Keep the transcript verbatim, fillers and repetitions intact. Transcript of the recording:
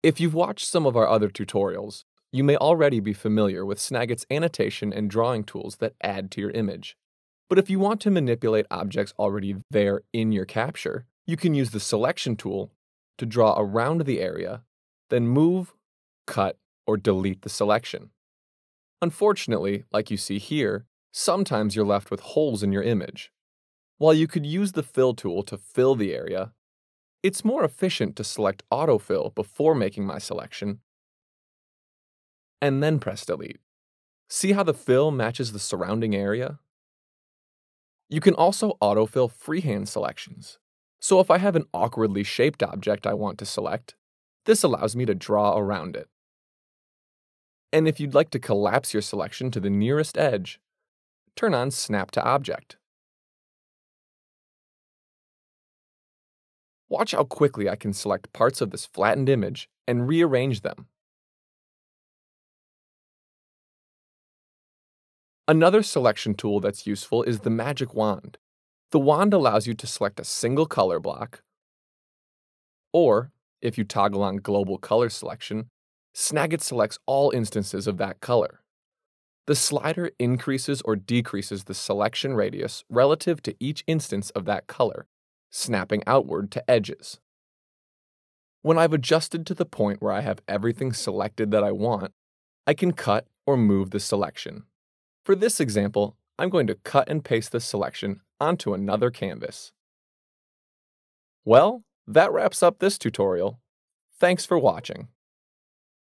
If you've watched some of our other tutorials, you may already be familiar with Snagit's annotation and drawing tools that add to your image. But if you want to manipulate objects already there in your capture, you can use the Selection tool to draw around the area, then move, cut, or delete the selection. Unfortunately, like you see here, sometimes you're left with holes in your image. While you could use the Fill tool to fill the area, it's more efficient to select Autofill before making my selection, and then press Delete. See how the fill matches the surrounding area? You can also autofill freehand selections. So if I have an awkwardly shaped object I want to select, this allows me to draw around it. And if you'd like to collapse your selection to the nearest edge, turn on Snap to Object. Watch how quickly I can select parts of this flattened image and rearrange them. Another selection tool that's useful is the Magic Wand. The wand allows you to select a single color block, or, if you toggle on Global Color Selection, Snagit selects all instances of that color. The slider increases or decreases the selection radius relative to each instance of that color, snapping outward to edges. When I've adjusted to the point where I have everything selected that I want, I can cut or move the selection. For this example, I'm going to cut and paste this selection onto another canvas. Well, that wraps up this tutorial. Thanks for watching.